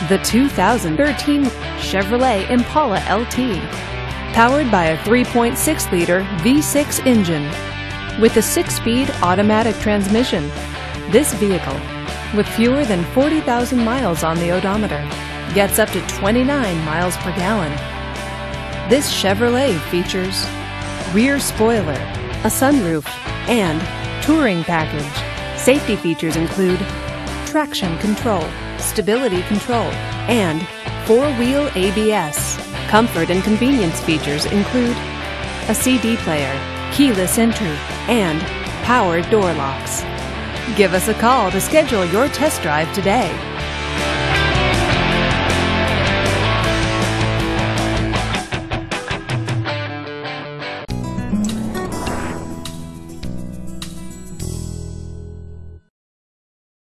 The 2013 Chevrolet Impala LT. Powered by a 3.6-liter V6 engine. With a 6-speed automatic transmission, this vehicle, with fewer than 40,000 miles on the odometer, gets up to 29 miles per gallon. This Chevrolet features rear spoiler, a sunroof, and touring package. Safety features include traction control, stability control, and 4-wheel ABS. Comfort and convenience features include a CD player, keyless entry, and power door locks. Give us a call to schedule your test drive today.